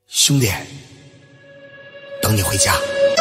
兄弟，等你回家。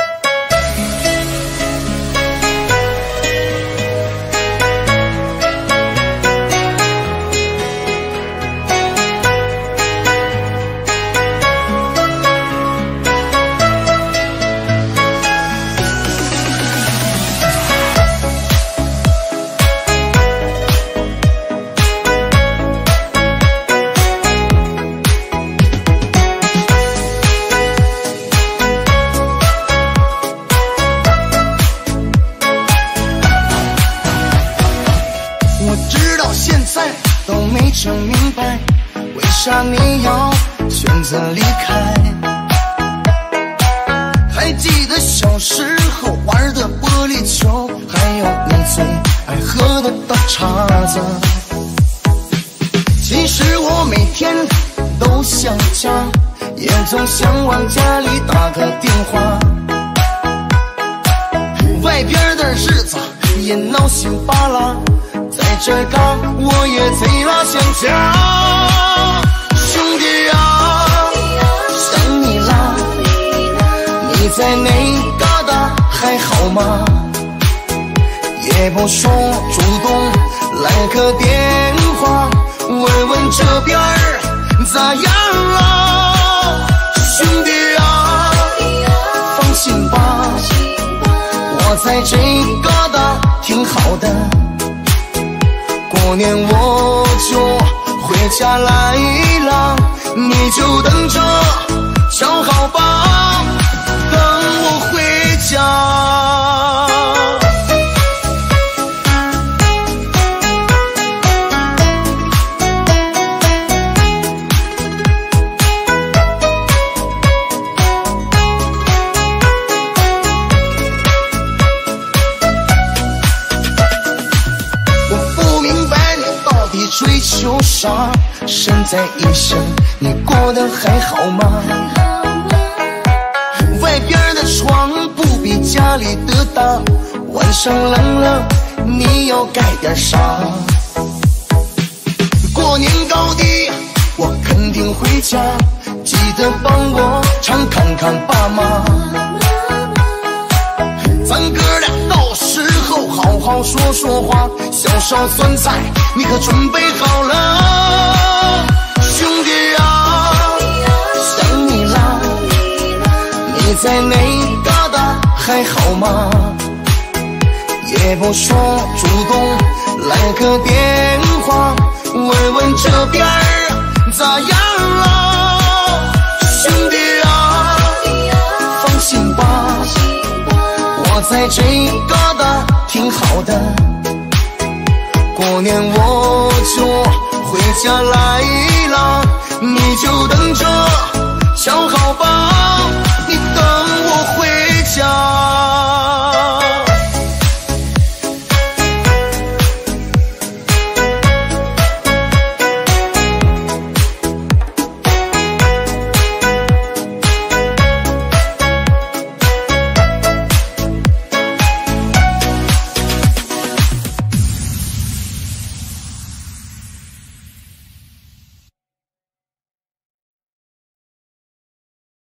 都没整明白，为啥你要选择离开？还记得小时候玩的玻璃球，还有你最爱喝的大碴子。其实我每天都想家，也总想往家里打个电话。外边的日子也闹心巴拉，在这嘎我也贼拉想家。兄弟啊，想你啦，你在哪嘎达还好吗？也不说主动来个电话，问问这边咋样啊？兄弟啊，放心吧，我在这嘎达挺好的。过年我就回家来了，你就等着瞧好吧，等我回家。追求啥？身在异乡，你过得还好吗？外边的床不比家里的大，晚上冷了，你要盖点啥？过年高低我肯定回家，记得帮我常看看爸妈。咱哥俩到时候好好说说话，小烧酸菜你可准备好了？兄弟啊，想你啦，你在哪嘎达还好吗？也不说主动来个电话，问问这边咋样啊？兄弟啊，放心吧，我在这嘎达挺好的。过年我就回家来了，你就等着瞧好